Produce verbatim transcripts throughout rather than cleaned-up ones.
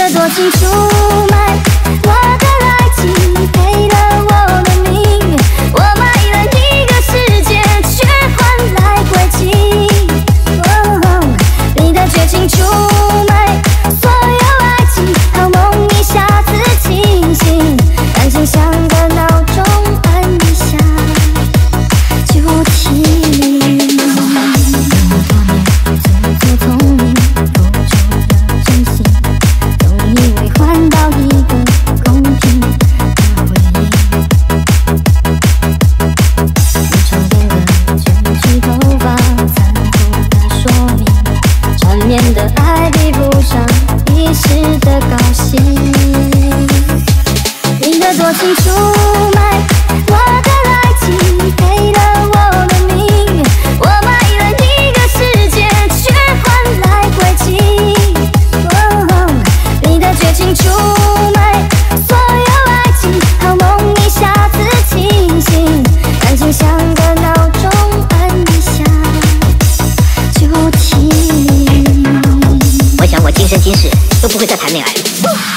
的多情出卖我的爱情，赔了我的命。我买了一个世界，却换来轨迹。哦，你的绝情出卖所有爱情，好梦一下子清醒，感情像个闹钟，按一下就停。自作聪明，付出了真心，总以为换到一个公平的回应。你床边的卷曲头发，残酷的说明，缠绵的爱比不上一时的高兴。你的多情出卖我的爱情，赔了我的命。我买了一个世界，却换来轨迹。哦，你的绝情出卖所有爱情，好梦一下子清醒，感情像个闹钟，按一下就停。 我想我今生今世都不会再谈恋爱了。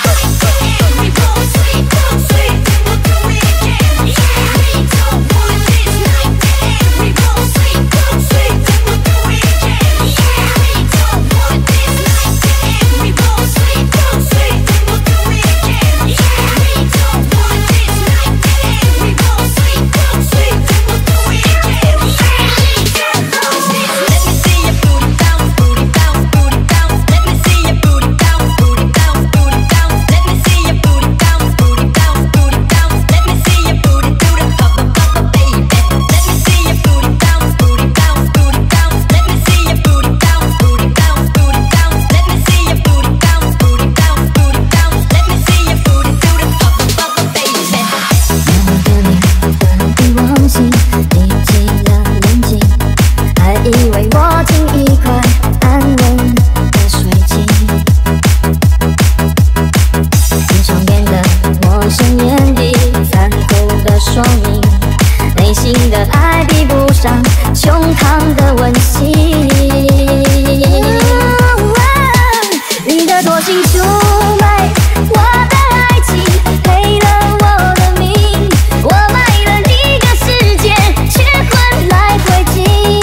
以为握紧一块安稳的水晶，你床边的陌生眼底，残酷的说明，内心的爱比不上胸膛的温馨。你的多情出卖我的爱情，赔了我的命。我买了一个世界，却换来轨迹。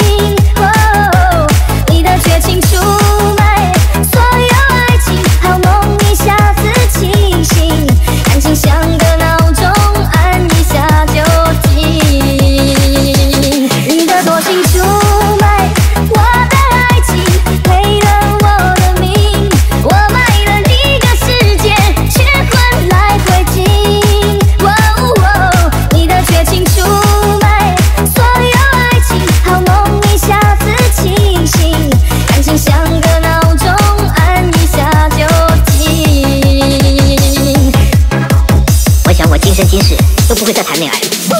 绝情出卖所有爱情，好梦一下子清醒，感情像个闹钟，按一下就停。你的多情出卖我的爱情，赔了我的命。我买了一个世界，却换来轨迹。哦哦，你的绝情出卖所有爱情，好梦一下子清醒，感情像个闹钟，按一下就停。 我想我今生今世都不会再谈恋爱了。